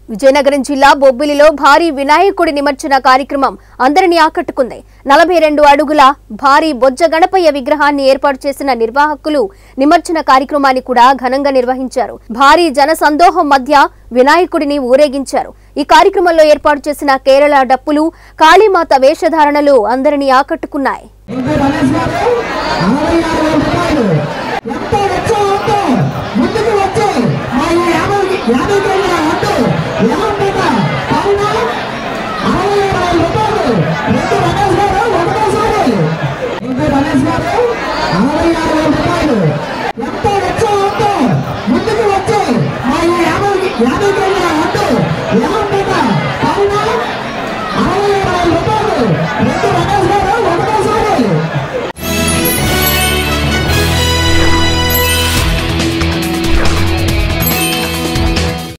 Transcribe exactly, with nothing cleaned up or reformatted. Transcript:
విజయనగరం జిల్లా బొబ్బిలిలో భారీ వినాయకుడి నిమజ్జన కార్యక్రమం అందరినీ ఆకట్టుకుంది. నలభై రెండు అడుగుల భారీ బొజ్జ గణపయ్య విగ్రహాన్ని ఏర్పాటు చేసిన నిర్వాహకులు నిమజ్జన కార్యక్రమాన్ని కూడా ఘనంగా నిర్వహించారు. భారీ జన సందోహం మధ్య వినాయకుడిని ఊరేగించారు. ఈ కార్యక్రమంలో ఏర్పాటు చేసిన కేరళ డప్పులు, కాళీమాత వేషధారణలు అందరినీ ఆకట్టుకున్నాయి. ముందుకు వచ్చి మా యాభై యాభై